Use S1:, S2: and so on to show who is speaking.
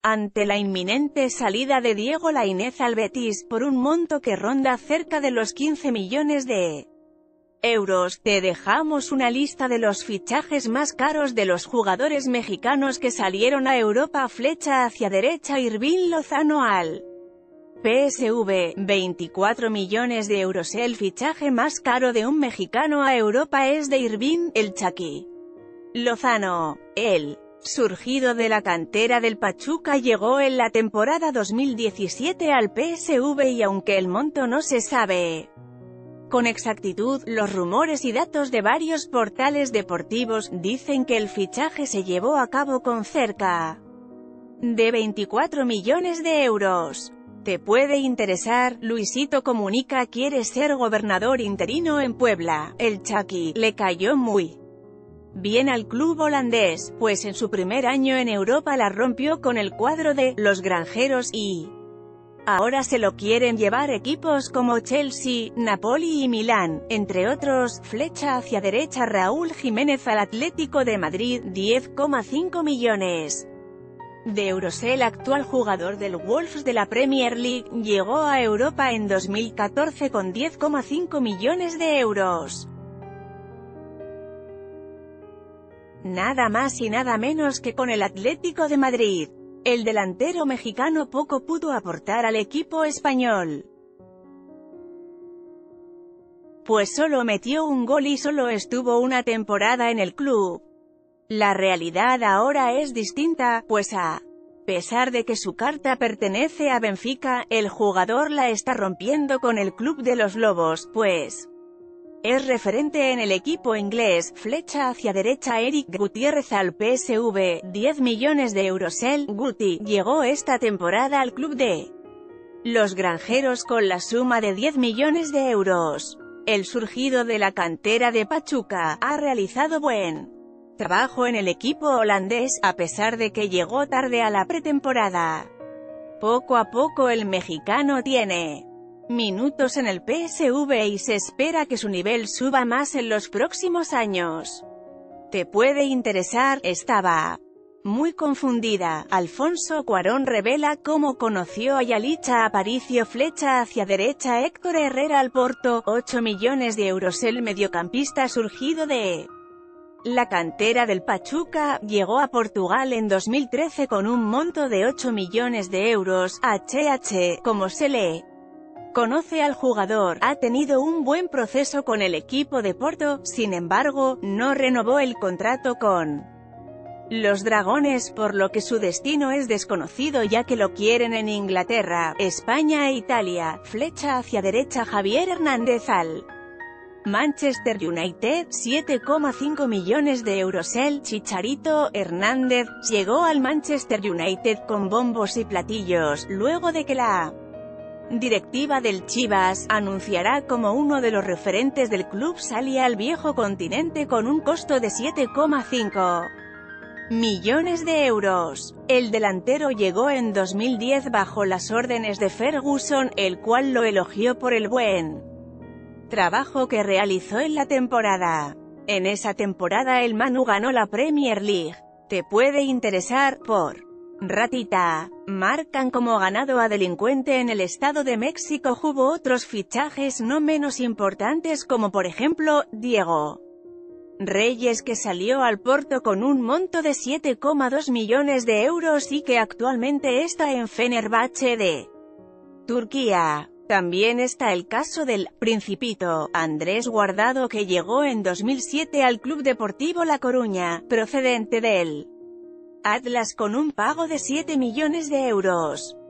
S1: ante la inminente salida de Diego Lainez al Betis, por un monto que ronda cerca de los 15 millones de euros, te dejamos una lista de los fichajes más caros de los jugadores mexicanos que salieron a Europa. Flecha hacia derecha. Irving Lozano al PSV, 24 millones de euros. El fichaje más caro de un mexicano a Europa es de Irving "el Chucky" Lozano. El surgido de la cantera del Pachuca llegó en la temporada 2017 al PSV y aunque el monto no se sabe con exactitud, los rumores y datos de varios portales deportivos dicen que el fichaje se llevó a cabo con cerca de 24 millones de euros. Te puede interesar. Luisito Comunica quiere ser gobernador interino en Puebla. El Chucky le cayó muy bien al club holandés, pues en su primer año en Europa la rompió con el cuadro de los granjeros y ahora se lo quieren llevar equipos como Chelsea, Napoli y Milán, entre otros. Flecha hacia derecha. Raúl Jiménez al Atlético de Madrid, 10,5 millones de euros. El actual jugador del Wolves de la Premier League llegó a Europa en 2014 con 10,5 millones de euros. Nada más y nada menos que con el Atlético de Madrid. El delantero mexicano poco pudo aportar al equipo español, pues solo metió un gol y solo estuvo una temporada en el club. La realidad ahora es distinta, pues a pesar de que su carta pertenece a Benfica, el jugador la está rompiendo con el club de los Lobos, pues es referente en el equipo inglés. Flecha hacia derecha. Eric Gutiérrez al PSV, 10 millones de euros. El Guti llegó esta temporada al club de los granjeros con la suma de 10 millones de euros. El surgido de la cantera de Pachuca ha realizado buen trabajo en el equipo holandés, a pesar de que llegó tarde a la pretemporada. Poco a poco el mexicano tiene minutos en el PSV y se espera que su nivel suba más en los próximos años. Te puede interesar. Estaba muy confundida. Alfonso Cuarón revela cómo conoció a Yalitza Aparicio. Flecha hacia derecha. Héctor Herrera al Porto, 8 millones de euros. El mediocampista surgido de la cantera del Pachuca llegó a Portugal en 2013 con un monto de 8 millones de euros. HH, como se le conoce al jugador, ha tenido un buen proceso con el equipo de Porto, sin embargo, no renovó el contrato con los Dragones, por lo que su destino es desconocido ya que lo quieren en Inglaterra, España e Italia. Flecha hacia derecha. Javier Hernández al Manchester United, 7,5 millones de euros. El Chicharito Hernández llegó al Manchester United con bombos y platillos, luego de que la directiva del Chivas anunciará como uno de los referentes del club salía al viejo continente con un costo de 7,5 millones de euros. El delantero llegó en 2010 bajo las órdenes de Ferguson, el cual lo elogió por el buen trabajo que realizó en la temporada. En esa temporada el Manu ganó la Premier League. Te puede interesar. Por ratita marcan como ganado a delincuente en el Estado de México. Hubo otros fichajes no menos importantes como por ejemplo, Diego Reyes, que salió al Porto con un monto de 7,2 millones de euros y que actualmente está en Fenerbahce de Turquía. También está el caso del Principito, Andrés Guardado, que llegó en 2007 al Club Deportivo La Coruña, procedente del Atlas con un pago de 7 millones de euros.